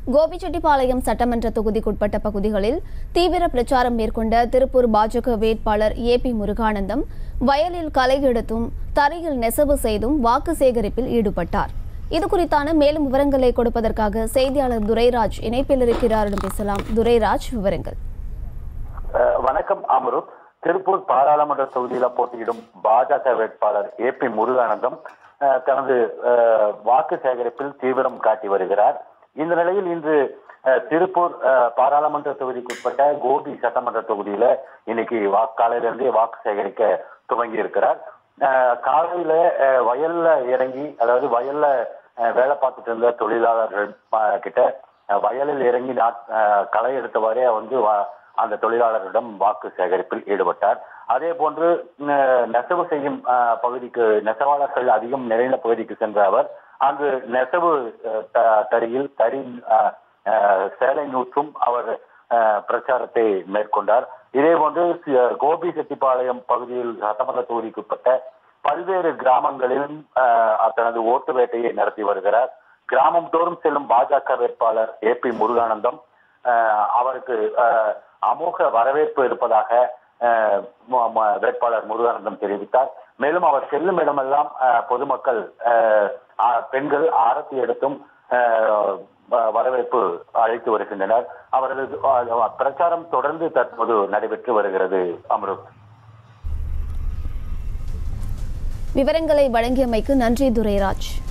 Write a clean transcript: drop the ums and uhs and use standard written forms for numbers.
கோபிச்செட்டிப்பாளையம் சட்டமன்ற தொகுதிக்குட்பட்ட பகுதிகளில் தீவிர பிரச்சாரம் மேற்கொண்ட திருப்பூர் பாஜக வேட்பாளர் ஏபி முருகானந்தம் வயலில் களை எடுத்தும் தரையில் நெசவு செய்தும் வாக்கு சேகரிப்பில் ஈடுபட்டார். இதுகுறித்தான மேலும் விவரங்களை கொடுப்பதற்காக செய்தியாளர் துரைராஜ் இணைப்பில் இருக்கிறார். பேசலாம். துரைராஜ், விவரங்கள். வணக்கம் அமருத். திருப்பூர் பாராளுமன்ற தொகுதியில் போட்டியிடும் பாஜக வேட்பாளர் ஏபி முருகானந்தம் தனது வாக்கு சேகரிப்பில் தீவிரம் காட்டி வருகிறார். இந்த நிலையில் இன்று திருப்பூர் பாராளுமன்ற தொகுதிக்குட்பட்ட கோபி சட்டமன்ற தொகுதியில இன்னைக்கு காலையிலிருந்தே வாக்கு சேகரிக்க துவங்கி இருக்கிறார். காலையில வயல்ல இறங்கி, அதாவது வயல்ல வேலை பார்த்துட்டு இருந்த தொழிலாளர்கள் கிட்ட வயலில் இறங்கி களை எடுத்தவாறே அந்த தொழிலாளர்களிடம் வாக்கு சேகரிப்பில் ஈடுபட்டார். அதே போன்று நெசவு செய்யும் பகுதிக்கு, நெசவாளர்கள் அதிகம் நிறைந்த பகுதிக்கு சென்ற அவர் அங்கு நெசவு தறி சேலை நூற்றும் அவர் பிரச்சாரத்தை மேற்கொண்டார். இதே போன்று கோபிச்செட்டிப்பாளையம் பகுதியில் சட்டமன்ற தொகுதிக்குட்பட்ட பல்வேறு கிராமங்களிலும் தனது ஓட்டு வேட்டையை நடத்தி வருகிறார். கிராமம் தோறும் செல்லும் பாஜக வேட்பாளர் ஏபி முருகானந்தம் அவருக்கு அமோக வரவேற்பு இருப்பதாக வேட்பாளர் முருகானந்தம் தெரிவித்தார். மேலும் அவர் செல்லும் இடமெல்லாம் பொதுமக்கள், பெண்கள் ஆரத்தி எடுத்தும் வரவேற்பு அழைத்து வருகின்றனர். அவரது பிரச்சாரம் தொடர்ந்து தற்போது நடைபெற்று வருகிறது. அமருத், விவரங்களை வழங்கியமைக்கு நன்றி துரைராஜ்.